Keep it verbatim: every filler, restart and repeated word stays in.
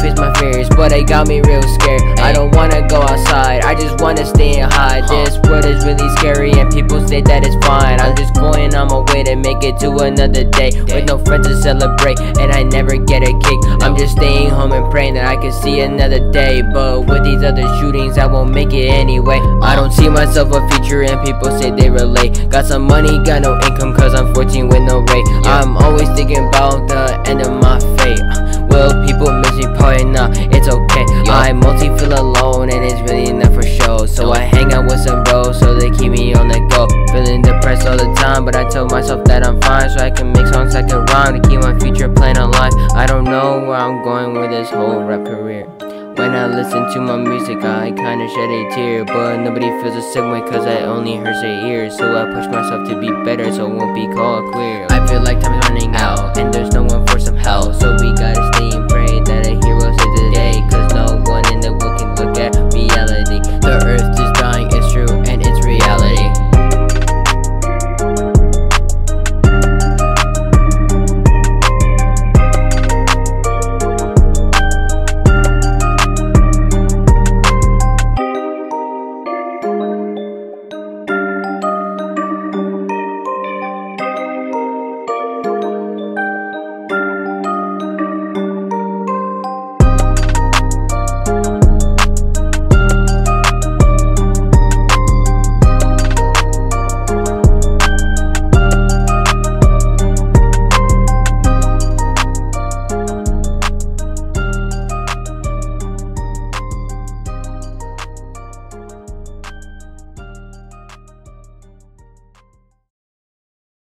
face my fears, but they got me real scared. I don't wanna go outside, I just wanna stay and hide. This world is really scary and people say that it's fine. I'm just going on my way to make it to another day, with no friends to celebrate, and I never get a kick. I'm just staying home and praying that I can see another day, but with these other shootings I won't make it anyway. I don't see myself a future and people say they relate. Got some money, got no income cause I'm fourteen with no rate. I'm always thinking about the end of my fate. Will people miss me? Probably not, it's okay. I mostly feel alone and it's really not for show, so I hang out with some bros so they keep me on the go. Feeling depressed all the time, but I tell myself that I'm fine, so I can make songs that can rhyme to keep my future plan alive. I don't know where I'm going with this whole rap career. When I listen to my music, I kinda shed a tear, but nobody feels the same way cause I only hurt their ears. So I push myself to be better so I won't be called queer. I feel like time's running out and there's no one for some help, so we gotta